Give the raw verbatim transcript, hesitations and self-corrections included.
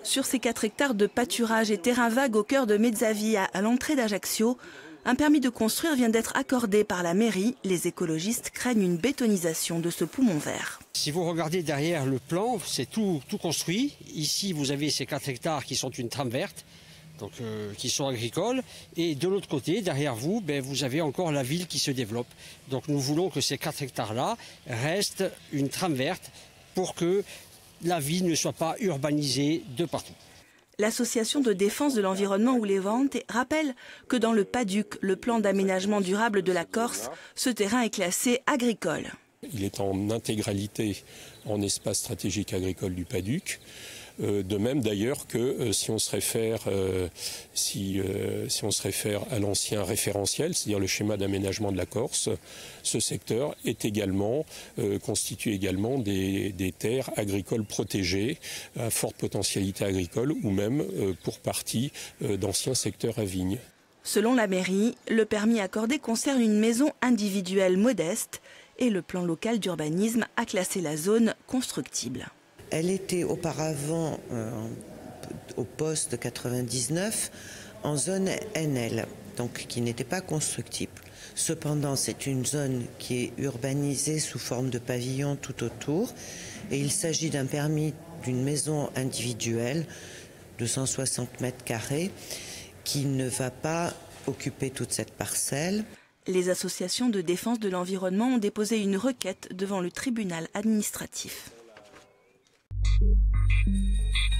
Sur ces quatre hectares de pâturage et terrain vague au cœur de Mezzavia, à l'entrée d'Ajaccio, un permis de construire vient d'être accordé par la mairie. Les écologistes craignent une bétonisation de ce poumon vert. Si vous regardez derrière le plan, c'est tout, tout construit. Ici, vous avez ces quatre hectares qui sont une trame verte, donc, euh, qui sont agricoles. Et de l'autre côté, derrière vous, ben, vous avez encore la ville qui se développe. Donc nous voulons que ces quatre hectares-là restent une trame verte pour que la ville ne soit pas urbanisée de partout. L'association de défense de l'environnement Oulevante rappelle que dans le PADUC, le plan d'aménagement durable de la Corse, ce terrain est classé agricole. Il est en intégralité en espace stratégique agricole du PADUC. Euh, de même d'ailleurs que euh, si on se réfère, euh, si, euh, si on se réfère à l'ancien référentiel, c'est-à-dire le schéma d'aménagement de la Corse, ce secteur est également, euh, constitue également des, des terres agricoles protégées à forte potentialité agricole ou même euh, pour partie euh, d'anciens secteurs à vignes. Selon la mairie, le permis accordé concerne une maison individuelle modeste et le plan local d'urbanisme a classé la zone constructible. Elle était auparavant euh, au poste quatre-vingt-dix-neuf en zone N L, donc qui n'était pas constructible. Cependant, c'est une zone qui est urbanisée sous forme de pavillon tout autour et il s'agit d'un permis d'une maison individuelle de cent soixante mètres carrés qui ne va pas occuper toute cette parcelle. Les associations de défense de l'environnement ont déposé une requête devant le tribunal administratif. Thank you.